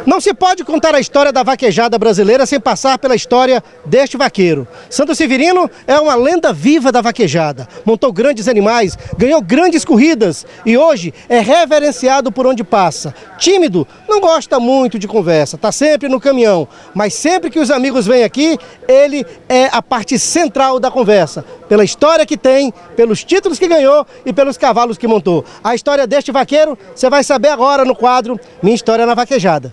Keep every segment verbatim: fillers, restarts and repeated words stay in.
Não se pode contar a história da vaquejada brasileira sem passar pela história deste vaqueiro. Santo Severino é uma lenda viva da vaquejada. Montou grandes animais, ganhou grandes corridas e hoje é reverenciado por onde passa. Tímido, não gosta muito de conversa, está sempre no caminhão. Mas sempre que os amigos vêm aqui, ele é a parte central da conversa. Pela história que tem, pelos títulos que ganhou e pelos cavalos que montou. A história deste vaqueiro você vai saber agora no quadro Minha História na Vaquejada.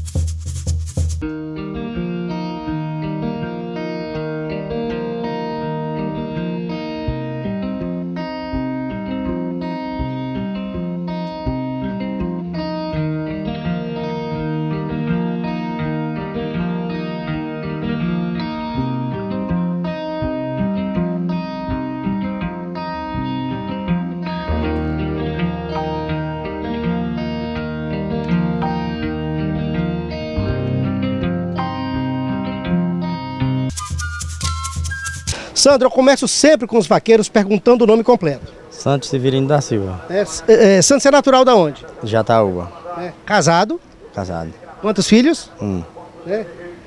Sandro, eu começo sempre com os vaqueiros perguntando o nome completo. Santo Severino da Silva. É, é, Santos é natural da onde? Jataúba. É, casado? Casado. Quantos filhos? Um. É,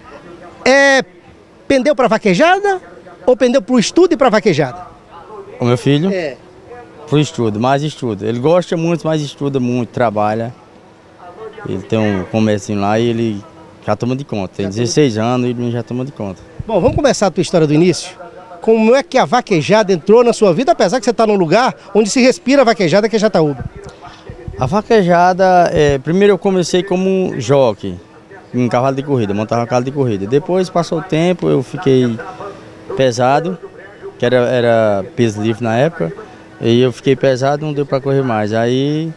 é pendeu para vaquejada ou pendeu para o estudo e para vaquejada? O meu filho? É. Pro estudo, mais estudo. Ele gosta muito, mas estuda muito, trabalha. Ele tem um comércio lá e ele já toma de conta. Tem dezesseis anos e ele já toma de conta. Bom, vamos começar a tua história do início. Como é que a vaquejada entrou na sua vida, apesar que você está num lugar onde se respira a vaquejada, que é Jataúba? A vaquejada, é, primeiro eu comecei como jockey, em cavalo de corrida, montava cavalo de corrida. Depois passou o tempo, eu fiquei pesado, que era, era peso livre na época, e eu fiquei pesado, não deu para correr mais. Aí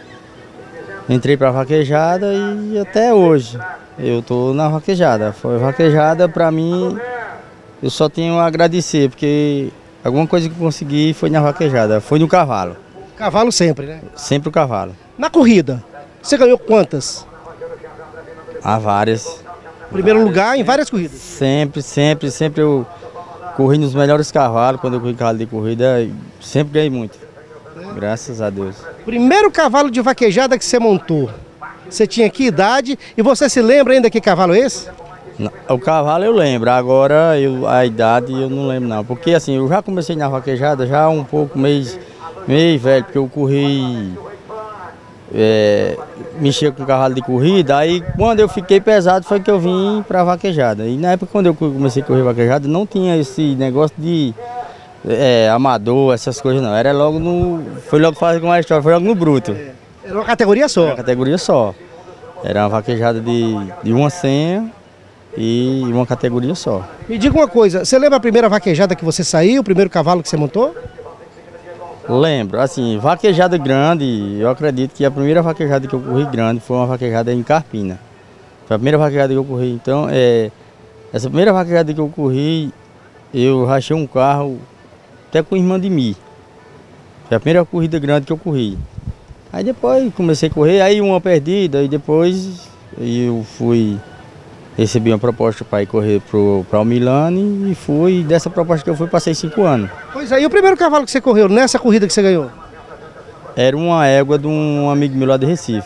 entrei para a vaquejada e até hoje eu estou na vaquejada. Foi vaquejada para mim. Eu só tenho a agradecer, porque alguma coisa que eu consegui foi na vaquejada, foi no cavalo. Cavalo sempre, né? Sempre o cavalo. Na corrida, você ganhou quantas? Há várias. Primeiro lugar em várias corridas? Sempre, sempre, sempre eu corri nos melhores cavalos, quando eu corri cavalo de corrida, sempre ganhei muito. É. Graças a Deus. Primeiro cavalo de vaquejada que você montou, você tinha que idade e você se lembra ainda que cavalo é esse? O cavalo eu lembro, agora eu, a idade eu não lembro não, porque assim, eu já comecei na vaquejada já um pouco meio, meio velho, porque eu corri, é, mexia com cavalo de corrida, aí quando eu fiquei pesado foi que eu vim pra vaquejada. E na época quando eu comecei a correr vaquejada não tinha esse negócio de é, amador, essas coisas não, era logo no, foi logo fazer com a história, foi logo no bruto. Era uma categoria só? Era uma categoria só, era uma vaquejada de, de uma senha. E uma categoria só. Me diga uma coisa, você lembra a primeira vaquejada que você saiu, o primeiro cavalo que você montou? Lembro, assim, vaquejada grande, eu acredito que a primeira vaquejada que eu corri grande foi uma vaquejada em Carpina. Foi a primeira vaquejada que eu corri, então, é, essa primeira vaquejada que eu corri, eu rachei um carro até com irmã de mim. Foi a primeira corrida grande que eu corri. Aí depois comecei a correr, aí uma perdida, e depois eu fui... Recebi uma proposta para ir correr para o Milano e fui, e dessa proposta que eu fui, passei cinco anos. Pois aí, o primeiro cavalo que você correu nessa corrida que você ganhou? Era uma égua de um amigo meu lá de Recife.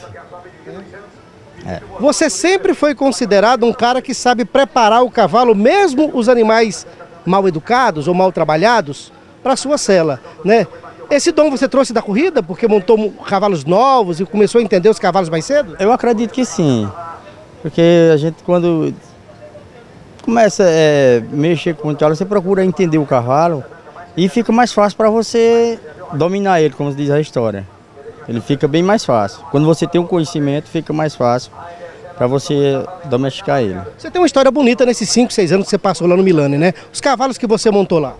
É. Você sempre foi considerado um cara que sabe preparar o cavalo, mesmo os animais mal educados ou mal trabalhados, para a sua sela, né? Esse dom você trouxe da corrida, porque montou cavalos novos e começou a entender os cavalos mais cedo? Eu acredito que sim. Porque a gente, quando começa a é, mexer com o cavalo, você procura entender o cavalo e fica mais fácil para você dominar ele, como diz a história. Ele fica bem mais fácil. Quando você tem um conhecimento, fica mais fácil para você domesticar ele. Você tem uma história bonita nesses cinco, seis anos que você passou lá no Milano, né? Os cavalos que você montou lá?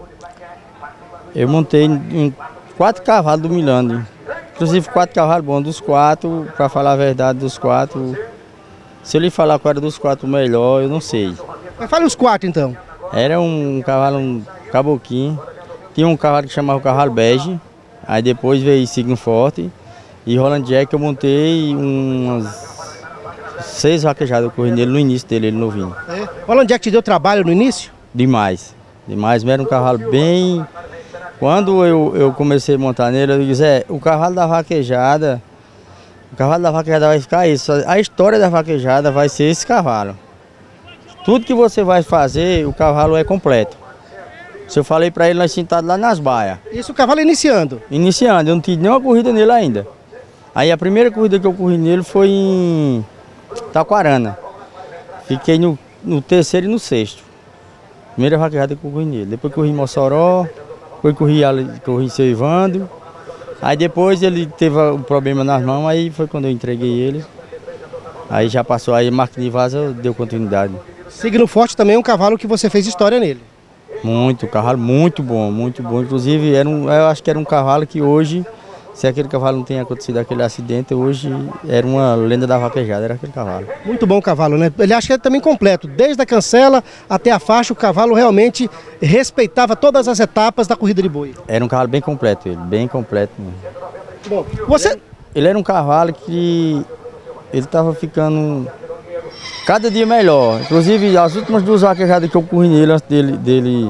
Eu montei em quatro cavalos do Milano. Inclusive quatro cavalos bons, dos quatro, para falar a verdade, dos quatro... Se eu lhe falar qual era dos quatro melhor, eu não sei. Mas fale os quatro então. Era um cavalo, um caboquinho. Tinha um cavalo que chamava o cavalo bege. Aí depois veio Signo Forte. E Roland Jack eu montei umas seis vaquejadas. Eu corri nele no início dele, ele novinho. É. Roland Jack te deu trabalho no início? Demais. Demais, mas era um cavalo bem... Quando eu, eu comecei a montar nele, eu disse, é, o cavalo da vaquejada... O cavalo da vaquejada vai ficar isso. A história da vaquejada vai ser esse cavalo. Tudo que você vai fazer, o cavalo é completo. Se eu falei para ele, nós sentados lá nas baias. Isso o cavalo iniciando? Iniciando, eu não tive nenhuma corrida nele ainda. Aí a primeira corrida que eu corri nele foi em Taquarana. Fiquei no, no terceiro e no sexto. Primeira vaquejada que eu corri nele. Depois corri em Mossoró, depois corri, corri em Seu Ivandro. Aí depois ele teve um problema nas mãos, aí foi quando eu entreguei ele. Aí já passou, aí Marquinhos de Vaza deu continuidade. Signo Forte também é um cavalo que você fez história nele. Muito, cavalo muito bom, muito bom. Inclusive, era um, eu acho que era um cavalo que hoje, se aquele cavalo não tinha acontecido aquele acidente, hoje era uma lenda da vaquejada, era aquele cavalo. Muito bom o cavalo, né? Ele acha que é também completo. Desde a cancela até a faixa, o cavalo realmente respeitava todas as etapas da corrida de boi. Era um cavalo bem completo, ele, bem completo mesmo. Bom, você... Ele, ele era um cavalo que ele estava ficando cada dia melhor. Inclusive, as últimas duas vaquejadas que eu corri nele, antes dele, dele,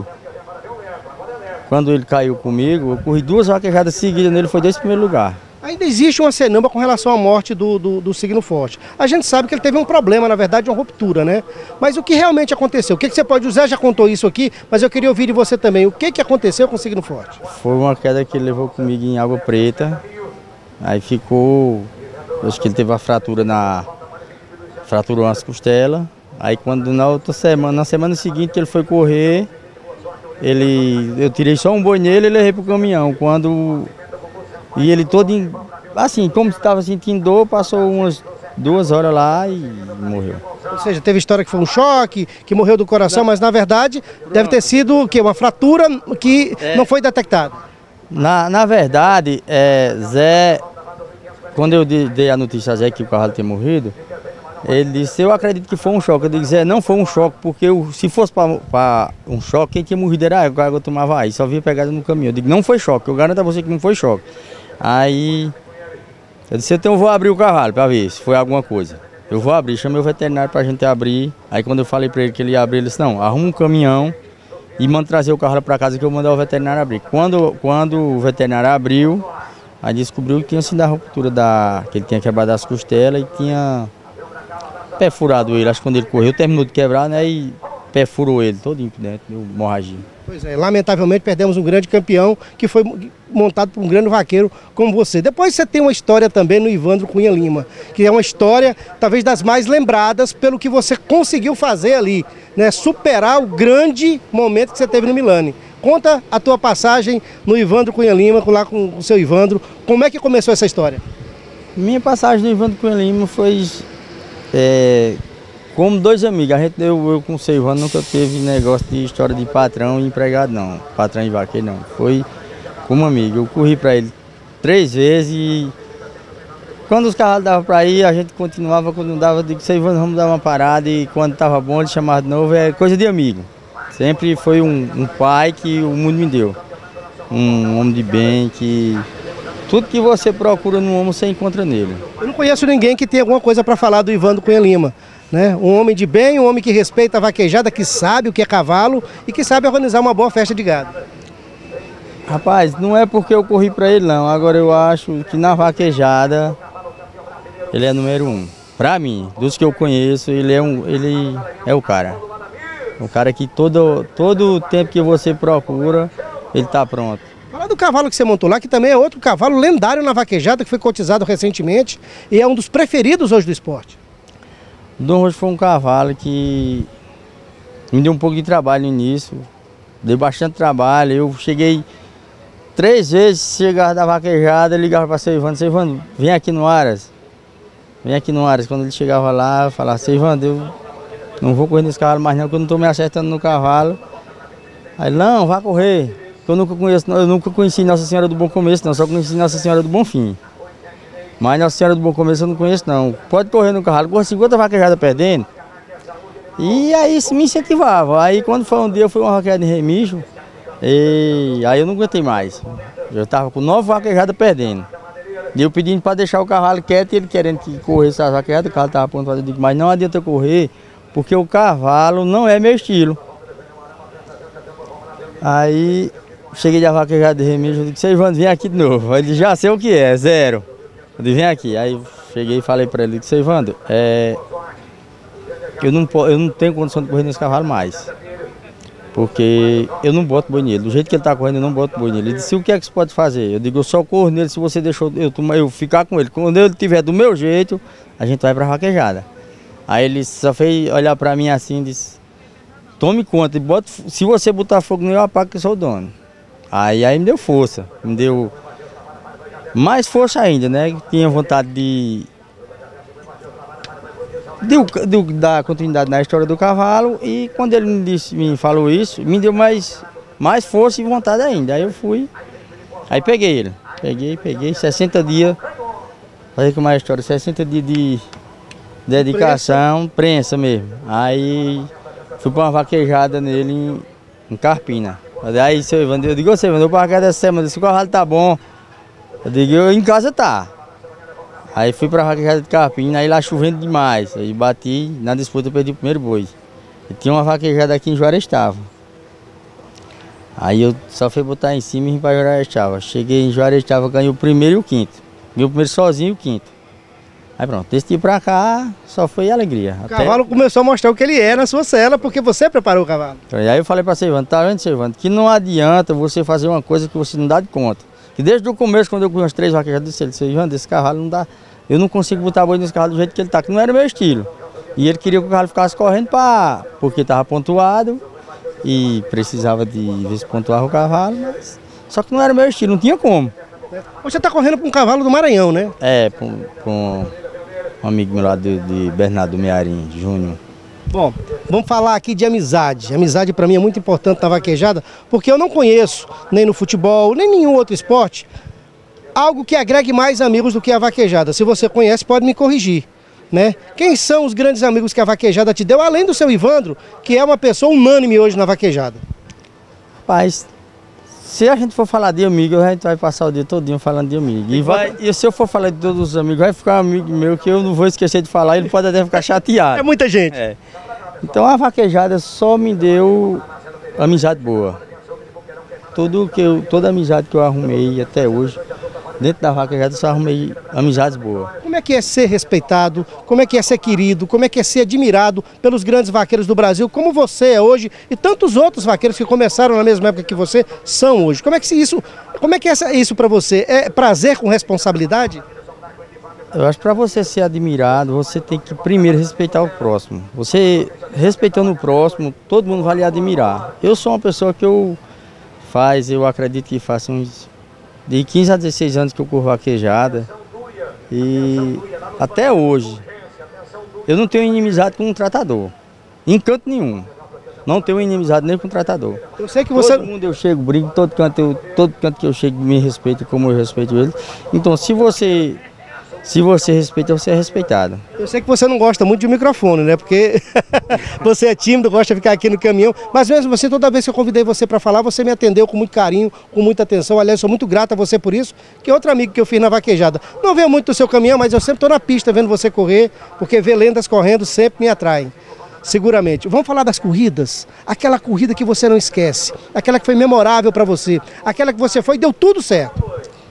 quando ele caiu comigo, eu corri duas vaquejadas seguidas nele, foi desse primeiro lugar. Ainda existe uma cenamba com relação à morte do, do, do Signo Forte. A gente sabe que ele teve um problema, na verdade, uma ruptura, né? Mas o que realmente aconteceu? O que, que você pode usar? Já contou isso aqui, mas eu queria ouvir de você também. O que, que aconteceu com o Signo Forte? Foi uma queda que ele levou comigo em Água Preta. Aí ficou, acho que ele teve uma fratura na... fraturou as costelas. Aí quando na outra semana, na semana seguinte que ele foi correr, ele, eu tirei só um boi nele e levei pro caminhão. Quando e ele todo em, assim, como estava sentindo dor, passou umas duas horas lá e morreu. Ou seja, teve história que foi um choque, que morreu do coração, mas na verdade deve ter sido o quê? Uma fratura que é. não foi detectada. Na, na verdade, é, Zé, quando eu dei a notícia a Zé que o cavalo tinha morrido, ele disse, eu acredito que foi um choque. Eu disse, Zé, não foi um choque, porque eu, se fosse para um choque, quem tinha morrido era eu, o cara tomava aí, só via pegada no caminho. Eu digo, não foi choque, eu garanto a você que não foi choque. Aí, eu disse, então eu vou abrir o cavalo para ver se foi alguma coisa. Eu vou abrir, chamei o veterinário para a gente abrir. Aí quando eu falei para ele que ele ia abrir, ele disse, não, arruma um caminhão e manda trazer o cavalo para casa que eu vou mandar o veterinário abrir. Quando, quando o veterinário abriu, aí descobriu que tinha sido a ruptura da... que ele tinha quebrado as costelas e tinha perfurado ele. Acho que quando ele correu, terminou de quebrar, né, e perfurou ele todinho por dentro, deu hemorragia. Pois é, lamentavelmente perdemos um grande campeão que foi montado por um grande vaqueiro como você. Depois você tem uma história também no Ivandro Cunha Lima, que é uma história talvez das mais lembradas pelo que você conseguiu fazer ali, né? Superar o grande momento que você teve no Milani. Conta a tua passagem no Ivandro Cunha Lima, lá com o seu Ivandro, como é que começou essa história? Minha passagem no Ivandro Cunha Lima foi é, como dois amigos. A gente, eu, eu com o seu Ivandro nunca teve negócio de história de patrão e empregado não, patrão e vaqueiro não, foi como amigo. Eu corri para ele três vezes e quando os cavalos davam para ir, a gente continuava, quando não dava, eu digo, seu Ivandro, vamos dar uma parada, e quando estava bom ele chamava de novo, é coisa de amigo. Sempre foi um, um pai que o mundo me deu, um homem de bem, que tudo que você procura no homem você encontra nele. Eu não conheço ninguém que tenha alguma coisa para falar do Ivandro Cunha Lima, né? Um homem de bem, um homem que respeita a vaquejada, que sabe o que é cavalo e que sabe organizar uma boa festa de gado. Rapaz, não é porque eu corri para ele não, agora eu acho que na vaquejada ele é número um. Para mim, dos que eu conheço, ele é, um, ele é o cara. O cara que todo, todo tempo que você procura, ele está pronto. Fala do cavalo que você montou lá, que também é outro cavalo lendário na vaquejada, que foi cotizado recentemente e é um dos preferidos hoje do esporte. O Dom Roxo foi um cavalo que me deu um pouco de trabalho no início, deu bastante trabalho. Eu cheguei três vezes, chegava da vaquejada, ligava para o seu Ivandro, seu Ivandro, vem aqui no Aras, vem aqui no Aras. Quando ele chegava lá, eu falava, seu Ivandro, eu não vou correr nesse cavalo mais não, porque eu não estou me acertando no cavalo. Aí, não, vá correr. Eu nunca conheço, eu nunca conheci Nossa Senhora do Bom Começo, não, só conheci Nossa Senhora do Bom Fim. Mas Nossa Senhora do Bom Começo eu não conheço, não. Pode correr no cavalo, corre cinquenta vaquejadas perdendo. E aí isso me incentivava. Aí quando foi um dia, eu fui uma vaquejada em Remijo, e aí eu não aguentei mais. Eu estava com nove vaquejadas perdendo. E eu pedindo para deixar o cavalo quieto, e ele querendo que corresse as vaquejadas, o cavalo estava pronto. Eu digo, mas não adianta eu correr, porque o cavalo não é meu estilo. Aí cheguei de vaquejada de Remígio, eu disse, seu Ivandro, vem aqui de novo. Ele já sei o que é, zero. Eu disse, vem aqui. Aí cheguei e falei para ele, disse, Evandro, é, eu, não, eu não tenho condição de correr nesse cavalo mais. Porque eu não boto boi nele. Do jeito que ele está correndo, eu não boto boi nele. Ele disse, o que é que você pode fazer? Eu digo, eu só corro nele se você deixou eu, eu ficar com ele. Quando ele estiver do meu jeito, a gente vai para a vaquejada. Aí ele só fez olhar para mim assim e disse, tome conta, bota, se você botar fogo nele, eu apago que eu sou o dono. Aí, aí me deu força, me deu mais força ainda, né? Tinha vontade de... Deu, deu, dar continuidade na história do cavalo e quando ele me, disse, me falou isso, me deu mais, mais força e vontade ainda. Aí eu fui, aí peguei ele, peguei, peguei, sessenta dias, fazer com mais história, sessenta dias de dedicação, prensa mesmo. Aí fui para uma vaquejada nele em, em Carpina. Aí seu Evandro, eu digo, seu Evandro, eu para cá dessa semana, se o cavalo tá bom, eu digo, eu em casa tá. Aí fui para a vaquejada de Carpina, aí lá chovendo demais, aí bati, na disputa eu perdi o primeiro boi. E tinha uma vaquejada aqui em Juarestava. Aí eu só fui botar em cima e vim para Juarestava. Cheguei em Juarestava, ganhei o primeiro e o quinto. Ganhei o primeiro sozinho e o quinto. Aí pronto, desse dia para cá só foi alegria. O cavalo Até... começou a mostrar o que ele é na sua cela, porque você preparou o cavalo. E aí eu falei para o Evandro, tá vendo, Evandro, que não adianta você fazer uma coisa que você não dá de conta. Que desde o começo, quando eu conheci as três vaquejadas, eu disse, Evandro, esse cavalo não dá... Eu não consigo botar boi nesse cavalo do jeito que ele está, que não era o meu estilo. E ele queria que o cavalo ficasse correndo pra, porque estava pontuado e precisava de ver se pontuava o cavalo, mas só que não era o meu estilo, não tinha como. Você está correndo com um cavalo do Maranhão, né? É, com, com um amigo meu lá de, de Bernardo Mearim, Júnior. Bom, vamos falar aqui de amizade. Amizade para mim é muito importante na vaquejada, porque eu não conheço, nem no futebol, nem nenhum outro esporte, algo que agregue mais amigos do que a vaquejada. Se você conhece, pode me corrigir, né? Quem são os grandes amigos que a vaquejada te deu, além do seu Evandro, que é uma pessoa unânime hoje na vaquejada? Rapaz, se a gente for falar de amigo, a gente vai passar o dia todinho falando de amigo. E, vai, e se eu for falar de todos os amigos, vai ficar um amigo meu que eu não vou esquecer de falar, ele pode até ficar chateado. É muita gente. É. Então a vaquejada só me deu amizade boa. Tudo que eu, toda a amizade que eu arrumei até hoje, dentro da vaquejada eu só arrumei amizades boas. Como é que é ser respeitado, como é que é ser querido, como é que é ser admirado pelos grandes vaqueiros do Brasil, como você é hoje e tantos outros vaqueiros que começaram na mesma época que você são hoje? Como é que isso, como é que é isso para você? É prazer com responsabilidade? Eu acho que para você ser admirado, você tem que primeiro respeitar o próximo. Você respeitando o próximo, todo mundo vai lhe admirar. Eu sou uma pessoa que eu faz, eu acredito que faço uns de quinze a dezesseis anos que eu corro vaquejada e até hoje eu não tenho inimizade com um tratador, em canto nenhum. Não tenho inimizade nem com um tratador. Eu sei que você... Todo mundo eu chego, brinco, todo canto, eu, todo canto que eu chego me respeita como eu respeito ele. Então se você... Se você respeita, você é respeitado. Eu sei que você não gosta muito de microfone, né? Porque você é tímido, gosta de ficar aqui no caminhão. Mas mesmo assim, toda vez que eu convidei você para falar, você me atendeu com muito carinho, com muita atenção. Aliás, sou muito grato a você por isso. Que é outro amigo que eu fiz na vaquejada. Não veio muito do seu caminhão, mas eu sempre estou na pista vendo você correr, porque ver lendas correndo sempre me atrai. Seguramente. Vamos falar das corridas? Aquela corrida que você não esquece. Aquela que foi memorável para você. Aquela que você foi e deu tudo certo.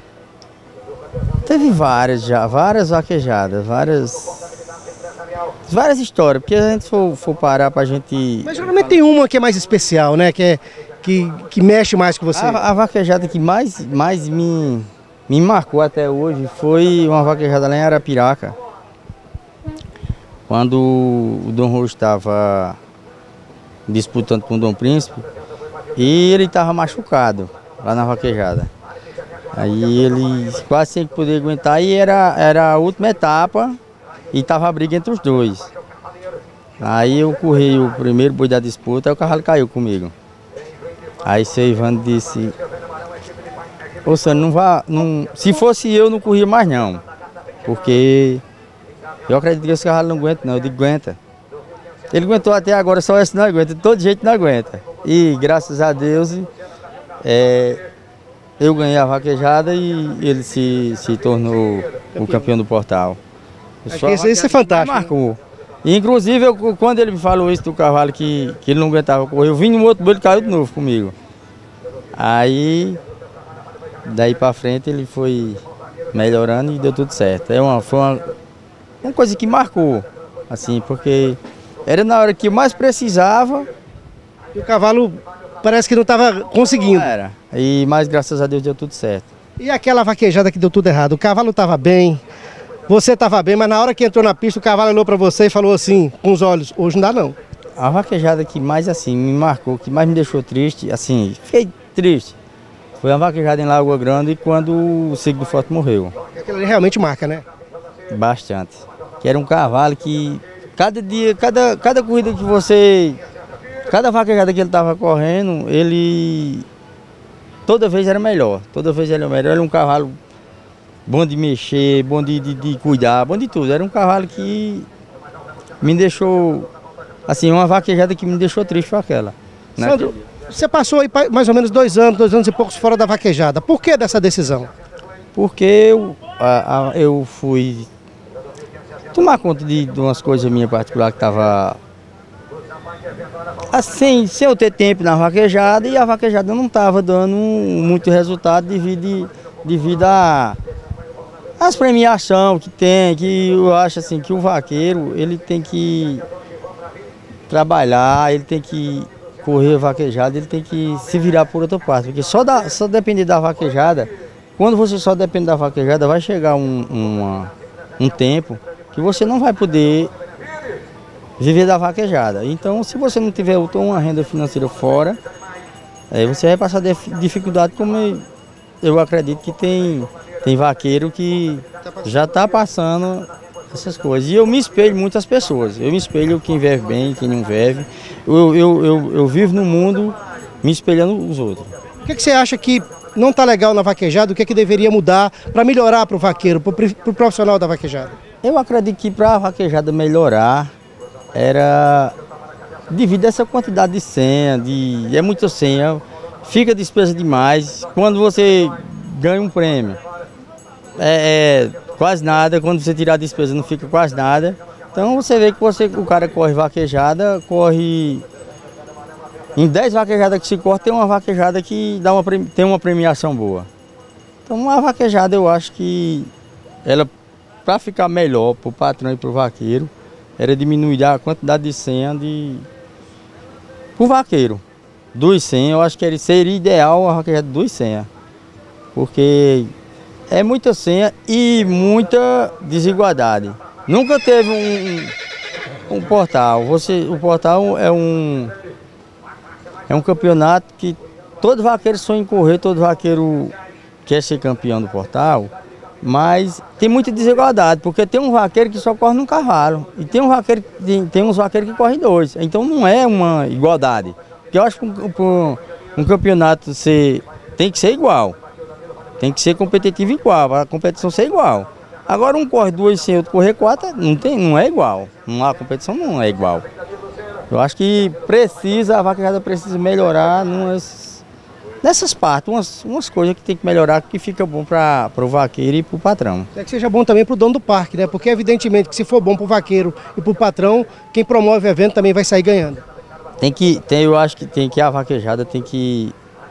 Teve várias já, várias vaquejadas, várias, várias histórias, porque a gente for, for parar pra gente... Mas geralmente tem uma que é mais especial, né, que, é, que, que mexe mais com você. A, a vaquejada que mais, mais me, me marcou até hoje foi uma vaquejada lá em Arapiraca, quando o Dom Rô estava disputando com o Dom Príncipe e ele estava machucado lá na vaquejada. Aí ele quase sem poder aguentar e era, era a última etapa e estava a briga entre os dois. Aí eu corri o primeiro boi da disputa e o cavalo caiu comigo. Aí seu Evandro disse, ô Sandro, não vá, não, se fosse eu não corria mais não, porque eu acredito que esse cavalo não aguenta não, eu digo aguenta. Ele aguentou até agora, só esse não aguenta, de todo jeito não aguenta. E graças a Deus, é, eu ganhei a vaquejada e ele se, se tornou o campeão do Portal. Isso, isso é fantástico. Marcou. E, inclusive, eu, quando ele me falou isso do cavalo, que, que ele não aguentava correr, eu vim no outro boi, ele caiu de novo comigo. Aí, daí pra frente, ele foi melhorando e deu tudo certo. É uma, foi uma, uma coisa que marcou, assim, porque era na hora que eu mais precisava. E o cavalo parece que não estava conseguindo. Era, e, mas graças a Deus deu tudo certo. E aquela vaquejada que deu tudo errado? O cavalo estava bem, você estava bem, mas na hora que entrou na pista, o cavalo olhou para você e falou assim, com os olhos, hoje não dá não. A vaquejada que mais assim me marcou, que mais me deixou triste, assim, fiquei triste, foi a vaquejada em Lagoa Grande quando o Ciclo do Forte morreu. Aquilo ali realmente marca, né? Bastante. Que era um cavalo que cada dia, cada, cada corrida que você, cada vaquejada que ele estava correndo, ele toda vez era melhor, toda vez era melhor. Ele era um cavalo bom de mexer, bom de, de, de cuidar, bom de tudo. Era um cavalo que me deixou, assim, uma vaquejada que me deixou triste foi aquela. Né? Sandro, você passou aí mais ou menos dois anos, dois anos e poucos fora da vaquejada. Por que dessa decisão? Porque eu, a, a, eu fui tomar conta de, de umas coisas minhas particulares que estava assim, sem eu ter tempo na vaquejada, e a vaquejada não estava dando muito resultado devido, devido a as premiações que tem, que eu acho assim que o vaqueiro ele tem que trabalhar, ele tem que correr vaquejada, ele tem que se virar por outra parte, porque só, da, só depender da vaquejada, quando você só depende da vaquejada, vai chegar um, uma, um tempo que você não vai poder viver da vaquejada. Então, se você não tiver uma renda financeira fora, aí você vai passar dificuldade, como eu acredito que tem, tem vaqueiro que já está passando essas coisas. E eu me espelho muitas pessoas. Eu me espelho quem vive bem, quem não vive. Eu, eu, eu, eu vivo no mundo me espelhando os outros. O que, que você acha que não está legal na vaquejada? O que, é que deveria mudar para melhorar para o vaqueiro, para o pro profissional da vaquejada? Eu acredito que para a vaquejada melhorar, era devido a essa quantidade de senha, de, é muita senha, fica despesa demais. Quando você ganha um prêmio, é, é quase nada, quando você tirar a despesa não fica quase nada. Então você vê que você, o cara corre vaquejada, corre em dez vaquejadas que se corta, tem uma vaquejada que dá uma, tem uma premiação boa. Então uma vaquejada eu acho que ela, para ficar melhor para o patrão e para o vaqueiro, era diminuir a quantidade de senha de o vaqueiro. Duas senhas, eu acho que seria ideal a vaquejada de duas senhas. Porque é muita senha e muita desigualdade. Nunca teve um, um portal. Você, o portal é um, é um campeonato que todo vaqueiro sonha em correr, todo vaqueiro quer ser campeão do portal. Mas tem muita desigualdade, porque tem um vaqueiro que só corre num cavalo e tem um vaqueiro, tem, tem uns vaqueiros que correm dois. Então não é uma igualdade. Porque eu acho que um, um, um campeonato ser, tem que ser igual, tem que ser competitivo igual, a competição ser igual. Agora um corre duas sem outro correr quatro, não, tem, não é igual, não, a competição não é igual. Eu acho que precisa, a vaquejada precisa melhorar numas, nessas partes, umas, umas coisas que tem que melhorar, que fica bom para o vaqueiro e para o patrão. É que seja bom também para o dono do parque, né? Porque evidentemente que se for bom para o vaqueiro e para o patrão, quem promove o evento também vai sair ganhando. Tem que, tem, eu acho que tem que a vaquejada tem que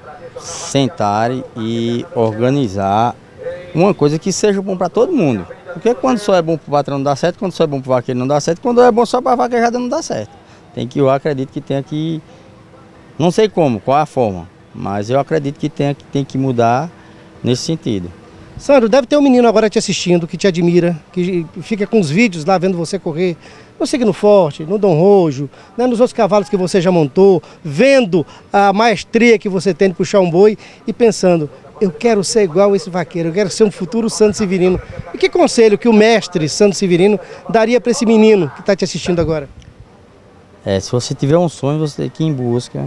sentar e organizar uma coisa que seja bom para todo mundo. Porque quando só é bom para o patrão não dá certo, quando só é bom para o vaqueiro não dá certo, quando é bom só para a vaquejada não dá certo. Tem que, eu acredito que tenha que, não sei como, qual a forma, mas eu acredito que tenha, tem que mudar nesse sentido. Sandro, deve ter um menino agora te assistindo, que te admira, que fica com os vídeos lá vendo você correr no Signo Forte, no Dom Rojo, né, nos outros cavalos que você já montou, vendo a maestria que você tem de puxar um boi e pensando, eu quero ser igual esse vaqueiro, eu quero ser um futuro Sandro Severino. E que conselho que o mestre Sandro Severino daria para esse menino que está te assistindo agora? É, se você tiver um sonho, você tem que ir em busca.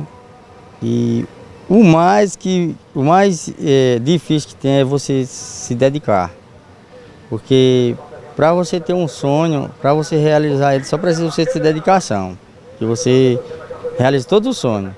E o mais, que, o mais é, difícil que tem é você se dedicar. Porque para você ter um sonho, para você realizar ele, só precisa você ter dedicação. Que você realize todo o sonho.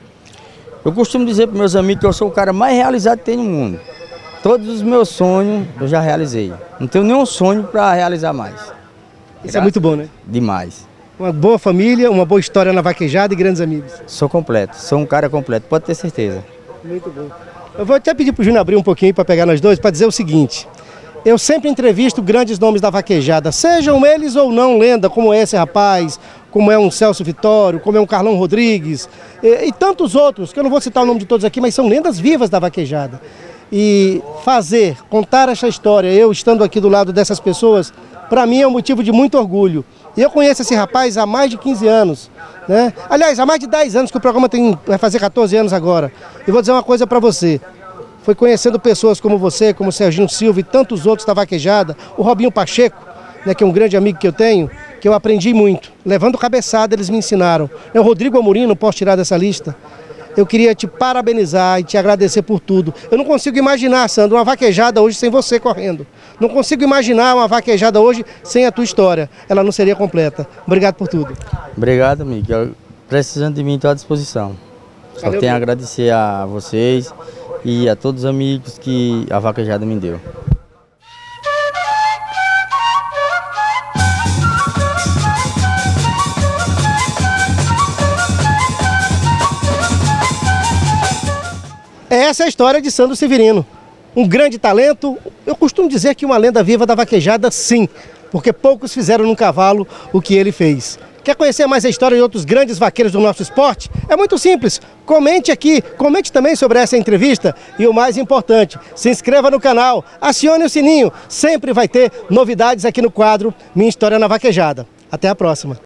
Eu costumo dizer para meus amigos que eu sou o cara mais realizado que tem no mundo. Todos os meus sonhos eu já realizei. Não tenho nenhum sonho para realizar mais. Isso é muito bom, né? Demais. Uma boa família, uma boa história na vaquejada e grandes amigos. Sou completo, sou um cara completo, pode ter certeza. Muito bom. Eu vou até pedir para o Júnior abrir um pouquinho para pegar nós dois, para dizer o seguinte. Eu sempre entrevisto grandes nomes da vaquejada, sejam eles ou não lenda, como esse rapaz, como é um Celso Vitório, como é um Carlão Rodrigues e, e tantos outros, que eu não vou citar o nome de todos aqui, mas são lendas vivas da vaquejada. E fazer, contar essa história, eu estando aqui do lado dessas pessoas, para mim é um motivo de muito orgulho. E eu conheço esse rapaz há mais de quinze anos, né? Aliás, há mais de dez anos que o programa tem, vai fazer quatorze anos agora. E vou dizer uma coisa para você. Foi conhecendo pessoas como você, como o Serginho Silva e tantos outros da vaquejada, o Robinho Pacheco, né, que é um grande amigo que eu tenho, que eu aprendi muito. Levando cabeçada, eles me ensinaram. O Rodrigo Amorim, não posso tirar dessa lista. Eu queria te parabenizar e te agradecer por tudo. Eu não consigo imaginar, Sandro, uma vaquejada hoje sem você correndo. Não consigo imaginar uma vaquejada hoje sem a tua história. Ela não seria completa. Obrigado por tudo. Obrigado, amigo. Precisando de mim, estou à disposição. Só Valeu, tenho a meu. agradecer a vocês e a todos os amigos que a vaquejada me deu. Essa é a história de Sandro Severino, um grande talento. Eu costumo dizer que uma lenda viva da vaquejada, sim, porque poucos fizeram no cavalo o que ele fez. Quer conhecer mais a história de outros grandes vaqueiros do nosso esporte? É muito simples, comente aqui, comente também sobre essa entrevista e o mais importante, se inscreva no canal, acione o sininho, sempre vai ter novidades aqui no quadro Minha História na Vaquejada. Até a próxima.